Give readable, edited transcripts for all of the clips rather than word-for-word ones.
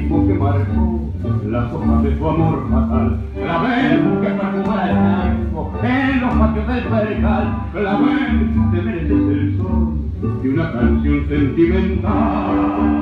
ritmo que marcó las hojas de su amor fatal. Clavel que perfumara el campo en los patios del percal. Clavel, te mereces el sol de una canción sentimental.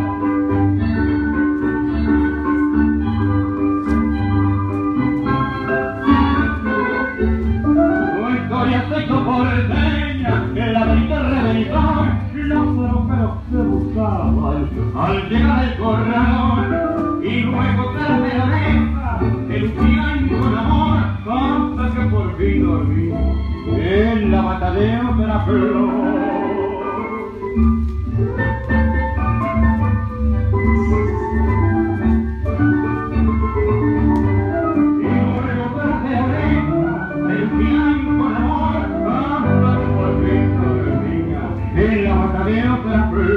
Se hizo porteña, que la verita reventó los troperos que buscaban al llegar al corralón, y luego tras de la oreja elucían con amor hasta que por fin dormí en la bata de otra flor. En la bata de otra flor.